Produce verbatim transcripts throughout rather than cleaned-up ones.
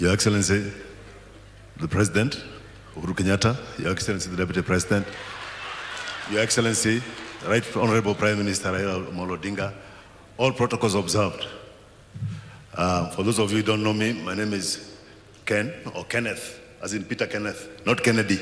Your Excellency, the President, Uhuru Kenyatta, Your Excellency, the Deputy President, Your Excellency, Right Honorable Prime Minister Raila Amolo Odinga, all protocols observed. Uh, for those of you who don't know me, my name is Ken, or Kenneth, as in Peter Kenneth, not Kennedy.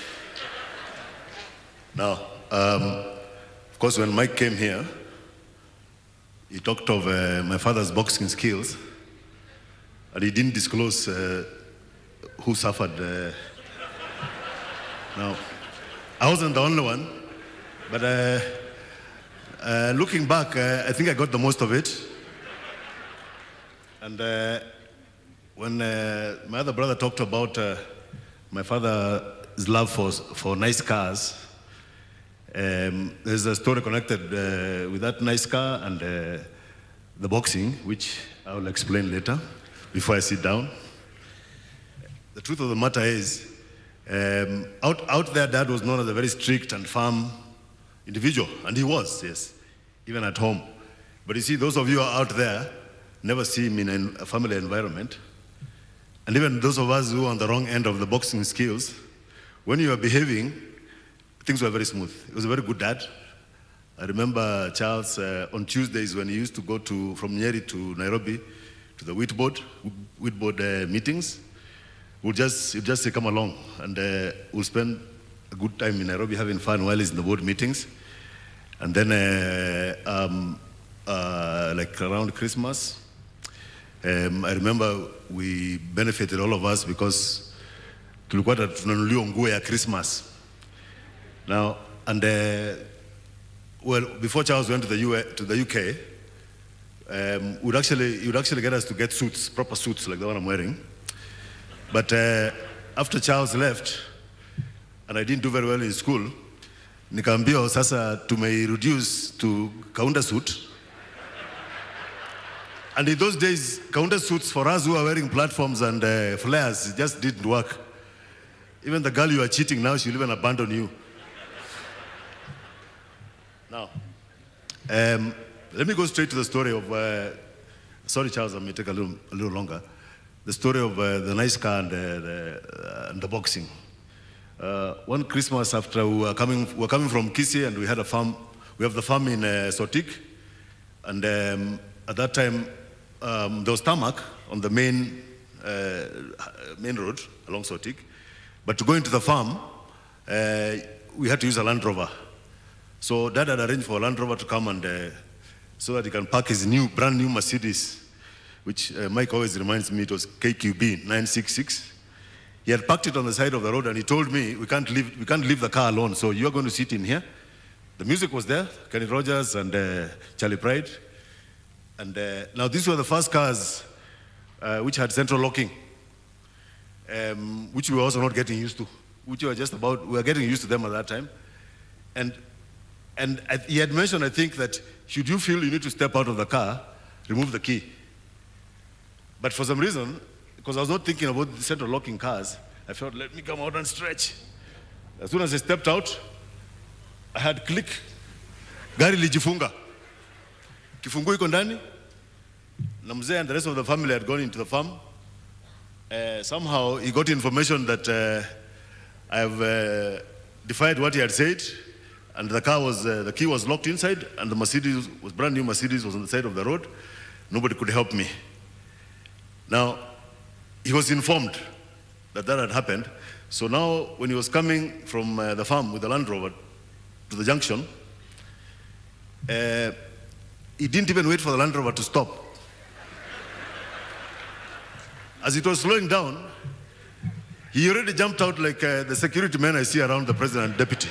Now, um, of course, when Mike came here, he talked of uh, my father's boxing skills, and he didn't disclose uh, who suffered. Uh... Now, I wasn't the only one, but uh, uh, looking back, uh, I think I got the most of it. And uh, when uh, my other brother talked about uh, my father's love for, for nice cars, um, there's a story connected uh, with that nice car and uh, the boxing, which I will explain later before I sit down. The truth of the matter is, um, out, out there, Dad was known as a very strict and firm individual, and he was, yes, even at home. But you see, those of you out there never see him in a family environment. And even those of us who are on the wrong end of the boxing skills, when you are behaving, things were very smooth. He was a very good dad. I remember Charles uh, on Tuesdays when he used to go to, from Nyeri to Nairobi to the wheat board, wheat board uh, meetings. We'll just, he'd just say, come along, and uh, we'll spend a good time in Nairobi having fun while he's in the board meetings. And then, uh, um, uh, like around Christmas, um, I remember we benefited, all of us, because tulikuwa tunanunuliwa nguo ya Christmas. Now, and uh, well, before Charles went to the U to the U K, um, would actually, he would actually get us to get suits, proper suits like the one I'm wearing. But uh, after Charles left, and I didn't do very well in school, nikaambia sasa tume reduce to counter suit. And in those days, counter suits for us who are wearing platforms and uh, flares, it just didn't work. Even the girl you are cheating now, she'll even abandon you. Now, um, let me go straight to the story of, uh, sorry Charles, I may take a little, a little longer. The story of uh, the nice car and, uh, the, uh, and the boxing. Uh, one Christmas after we were coming, we were coming from Kisii, and we had a farm, we have the farm in uh, Sotik, and um, at that time um, there was tarmac on the main, uh, main road along Sotik, but to go into the farm, uh, we had to use a Land Rover. So Dad had arranged for a Land Rover to come and uh, so that he can park his new, brand new Mercedes, which uh, Mike always reminds me it was K Q B nine six six. He had parked it on the side of the road, and he told me, we can't leave, we can't leave the car alone, so you're going to sit in here. The music was there, Kenny Rogers and uh, Charlie Pride. And uh, now these were the first cars uh, which had central locking, um, which we were also not getting used to, which we were just about, we were getting used to them at that time. And, and he had mentioned, I think, that should you feel you need to step out of the car, remove the key. But for some reason, because I was not thinking about the central locking cars, I felt, let me come out and stretch. As soon as I stepped out, I had click. Gari lijifunga. Kifungu iko ndani. Na mzee and the rest of the family had gone into the farm. Uh, somehow he got information that uh, I've uh, defied what he had said, and the car was, uh, the key was locked inside, and the Mercedes was brand new Mercedes was on the side of the road. Nobody could help me. Now, he was informed that that had happened. So now, when he was coming from uh, the farm with the Land Rover to the junction, uh, he didn't even wait for the Land Rover to stop. As it was slowing down, he already jumped out like uh, the security men I see around the president and deputy.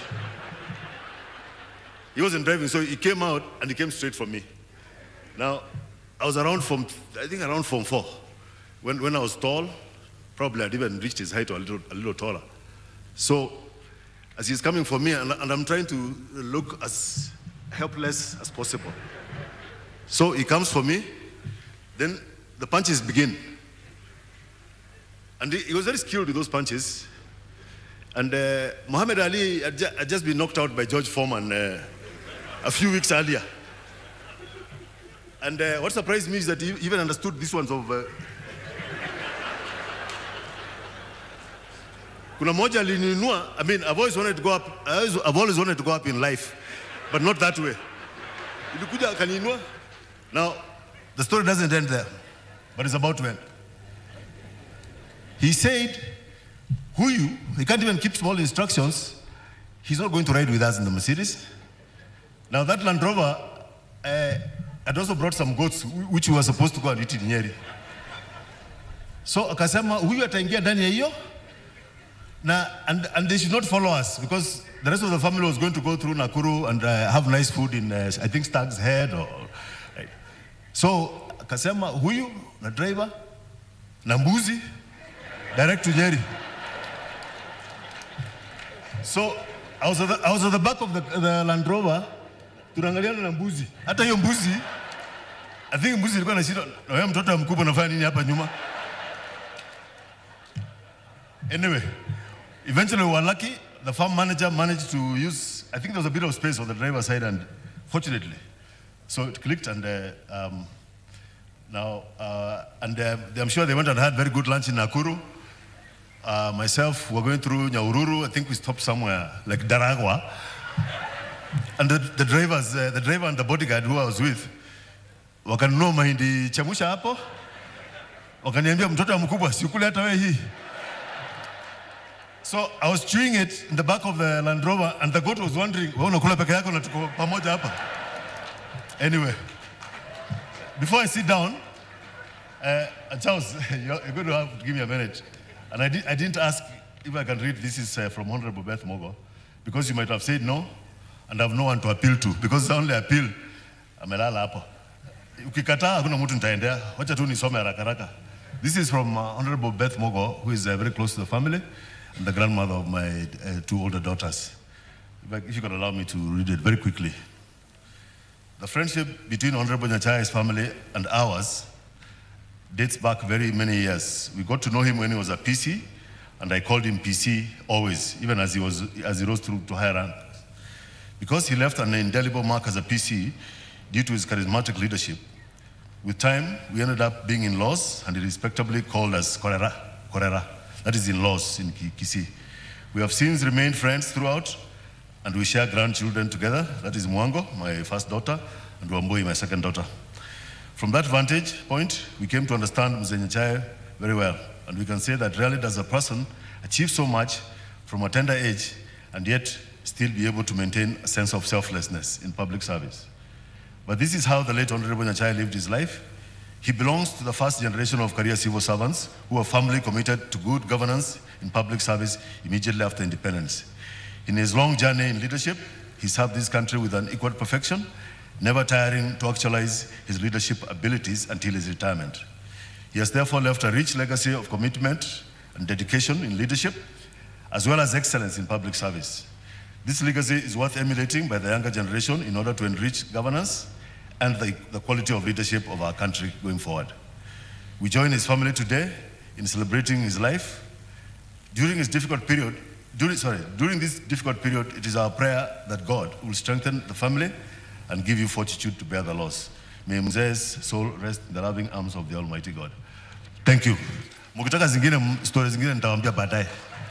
He wasn't driving, so he came out and he came straight for me. Now, I was around from, I think around form four. When, when I was tall, probably I'd even reached his height or a little, a little taller. So, as he's coming for me, and, and I'm trying to look as helpless as possible. So he comes for me, then the punches begin. And he, he was very skilled with those punches. And uh, Muhammad Ali had, ju had just been knocked out by George Foreman uh, a few weeks earlier. And uh, what surprised me is that he even understood these ones of... Uh, Kuna moja alininua, I mean, I've always wanted to go up, I've always wanted to go up in life, but not that way. Ilikuja akaninua. Now, the story doesn't end there, but it's about to end. He said, who you, he can't even keep small instructions. He's not going to ride with us in the Mercedes. Now that Land Rover uh, had also brought some goats, which we were supposed to go and eat in Nyeri. So akasema, huyu ataingia ndani ya hiyo, na and, and they should not follow us because the rest of the family was going to go through Nakuru and uh, have nice food in, uh, I think, Stag's Head. Or, right. So akasema, huyu na driver na mbuzi direct to Nyeri. So I was at the, I was at the back of the, the Land Rover, tunaangaliana na mbuzi. Hata hiyo mbuzi, I think mbuzi ilikuwa na shida, na wewe mtoto mkubwa unafanya nini hapa nyuma? Anyway, eventually we were lucky. The farm manager managed to use, I think there was a bit of space on the driver's side, and fortunately, so it clicked, and uh, um, now, uh, and uh, I'm sure they went and had very good lunch in Nakuru. Uh, myself, we're going through Nyaururu. I think we stopped somewhere like Daragwa. And the, the drivers, uh, the driver and the bodyguard who I was with, wakanunua mahindi chamusha hapo. Wakaniambia mtoto mkubwa, sikule hata wewe hii. So I was chewing it in the back of the Land Rover, and the goat was wondering, wewe unakula peke yako na tuko pamoja hapa. Anyway, before I sit down, uh, Charles, you're going to have to give me a minute. And I, di I didn't ask if I can read. This is uh, from Honorable Beth Mogo, because you might have said no, and I have no one to appeal to, because the only appeal, amelala hapo. Ukikataa hakuna mtu nitaendea. Wacha tu nisome haraka haraka. This is from uh, Honorable Beth Mogo, who is uh, very close to the family, and the grandmother of my uh, two older daughters. If, I, if you could allow me to read it very quickly. The friendship between Honorable Nyachae's family and ours dates back very many years. We got to know him when he was a P C, and I called him P C always, even as he was as he rose through to higher rank. Because he left an indelible mark as a P C due to his charismatic leadership. With time, we ended up being in-laws, and he respectably called us Korera, Korera. That is in-laws in Kisii. We have since remained friends throughout, and we share grandchildren together. That is Mwango, my first daughter, and Wambui, my second daughter. From that vantage point, we came to understand Mzee Nyachae very well, and we can say that rarely does a person achieve so much from a tender age and yet still be able to maintain a sense of selflessness in public service. But this is how the late Honorable Nyachae lived his life. He belongs to the first generation of career civil servants who were firmly committed to good governance in public service immediately after independence. In his long journey in leadership, he served this country with an equal perfection, never tiring to actualize his leadership abilities until his retirement. He has therefore left a rich legacy of commitment and dedication in leadership, as well as excellence in public service. This legacy is worth emulating by the younger generation in order to enrich governance and the, the quality of leadership of our country going forward. We join his family today in celebrating his life. During his difficult period, during, sorry, during this difficult period, it is our prayer that God will strengthen the family and give you fortitude to bear the loss. May Mzee's soul rest in the loving arms of the Almighty God. Thank you. Mukitaka zingine, stories zingine nitawaambia baadaye.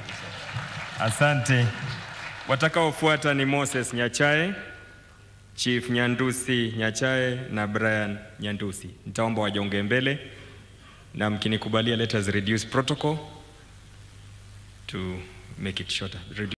Asante. Watakaofuata ni Moses Nyachae, Chief Nyandusi Nyachae na Brian Nyandusi. Nitaomba wajonge mbele na mkinikubalia, let us reduce protocol to make it shorter.